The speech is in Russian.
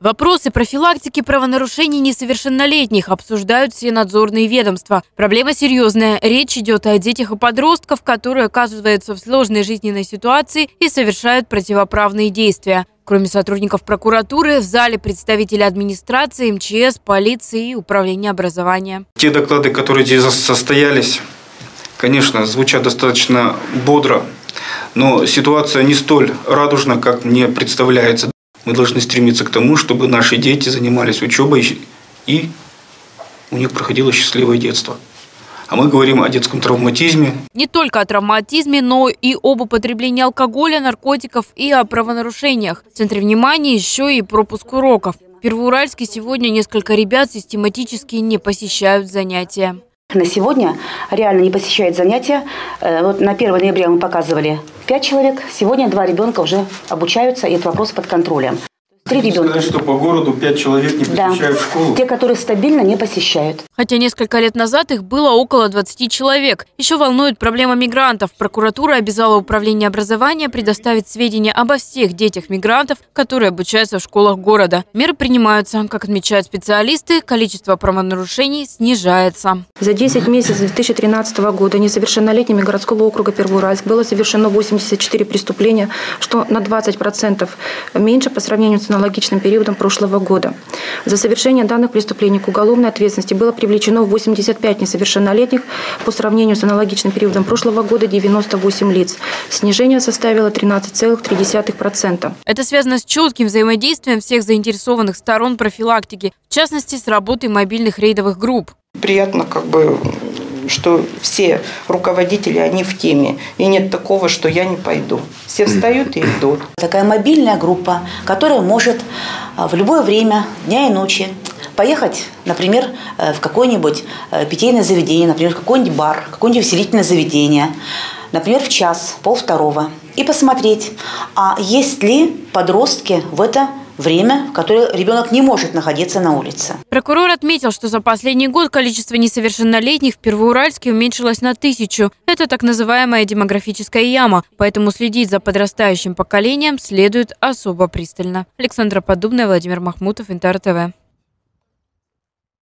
Вопросы профилактики правонарушений несовершеннолетних обсуждают все надзорные ведомства. Проблема серьезная. Речь идет о детях и подростках, которые оказываются в сложной жизненной ситуации и совершают противоправные действия. Кроме сотрудников прокуратуры, в зале представители администрации, МЧС, полиции и управления образования. Те доклады, которые здесь состоялись, конечно, звучат достаточно бодро, но ситуация не столь радужна, как мне представляется. Мы должны стремиться к тому, чтобы наши дети занимались учебой и у них проходило счастливое детство. А мы говорим о детском травматизме. Не только о травматизме, но и об употреблении алкоголя, наркотиков и о правонарушениях. В центре внимания еще и пропуск уроков. В Первоуральске сегодня несколько ребят систематически не посещают занятия. На сегодня реально не посещают занятия. Вот на 1 ноября мы показывали 5 человек. Сегодня 2 ребенка уже обучаются, и этот вопрос под контролем. 3 ребенка. Сказать, что по городу 5 человек не посещают школу? Те, которые стабильно не посещают. Хотя несколько лет назад их было около 20 человек. Еще волнует проблема мигрантов. Прокуратура обязала управление образования предоставить сведения обо всех детях-мигрантов, которые обучаются в школах города. Меры принимаются. Как отмечают специалисты, количество правонарушений снижается. За 10 месяцев 2013 года несовершеннолетними городского округа Первоуральск было совершено 84 преступления, что на 20% меньше по сравнению с аналогичным периодом прошлого года. За совершение данных преступлений к уголовной ответственности было привлечено 85 несовершеннолетних, по сравнению с аналогичным периодом прошлого года 98 лиц. Снижение составило 13,3%. Это связано с четким взаимодействием всех заинтересованных сторон профилактики, в частности, с работой мобильных рейдовых групп. Приятно, что все руководители, они в теме. И нет такого, что я не пойду. Все встают и идут. Такая мобильная группа, которая может в любое время, дня и ночи, поехать, например, в какое-нибудь питейное заведение, например, в какой-нибудь бар, какое-нибудь увеселительное заведение, например, в 1:30, и посмотреть, а есть ли подростки в это время, в которое ребенок не может находиться на улице. Прокурор отметил, что за последний год количество несовершеннолетних в Первоуральске уменьшилось на 1000. Это так называемая демографическая яма, поэтому следить за подрастающим поколением следует особо пристально. Александра Поддубная, Владимир Махмутов, Интер ТВ.